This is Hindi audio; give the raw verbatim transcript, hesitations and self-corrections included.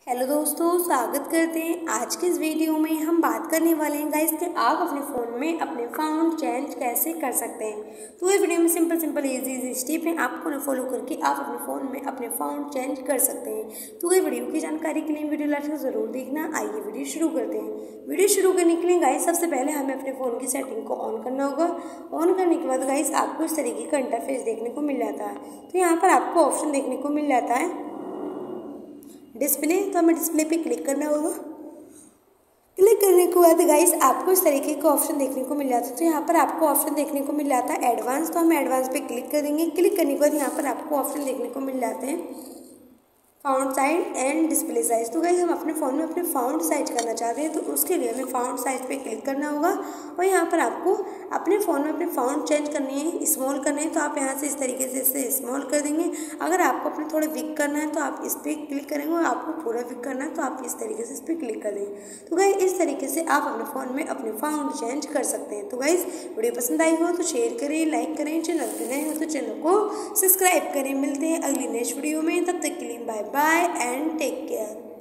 हेलो दोस्तों, स्वागत करते हैं। आज के इस वीडियो में हम बात करने वाले हैं गाइस कि आप अपने फ़ोन में अपने फ़ाउंड चेंज कैसे कर सकते हैं। तो इस वीडियो में simple simple easy easy step हैं, आपको ना फॉलो करके आप अपने फ़ोन में अपने फ़ाउंड चेंज कर सकते हैं। तो ये वीडियो की जानकारी के लिए वीडियो लास्ट तक ज़रूर देखना। आइए वीडियो शुरू करते हैं। वीडियो शुरू करने के लिए गाइस सबसे पहले हमें अपने फ़ोन की सेटिंग को ऑन करना होगा। ऑन करने के बाद गाइस आपको इस तरीके का इंटरफेस देखने को मिल जाता है। तो यहाँ पर आपको ऑप्शन देखने को मिल जाता है डिस्प्ले। तो हमें डिस्प्ले पे क्लिक करना होगा। क्लिक करने के बाद गाइस आपको इस तरीके का ऑप्शन देखने को मिल जाता है। तो यहाँ पर आपको ऑप्शन देखने को मिल जाता है एडवांस। तो हम एडवांस पे क्लिक कर देंगे। क्लिक करने के बाद यहाँ पर आपको ऑप्शन देखने को मिल जाते हैं found size and display size. तो गाइस हम अपने फ़ोन में अपने फाउंड साइज करना चाहते हैं, तो उसके लिए हमें फाउंड साइज पे क्लिक करना होगा और यहाँ पर आपको अपने फ़ोन में अपने फाउंड चेंज करनी है, स्मॉल करने हैं। तो आप यहाँ से इस तरीके से इसे स्मॉल कर देंगे। अगर आपको अपने थोड़े बिग करना है तो आप इस पर क्लिक करेंगे और आपको पूरा बिग करना है तो आप इस तरीके से इस पर क्लिक कर देंगे। तो गाइस इस तरीके से आप अपने फ़ोन में अपने फाउंड चेंज कर सकते हैं। तो गाइस वीडियो पसंद आई हो तो शेयर करें, लाइक करें, चैनल पर नए हो तो चैनल को सब्सक्राइब करें। मिलते हैं अगली नेक्स्ट वीडियो में, तब तक के लिए bye bye and take care.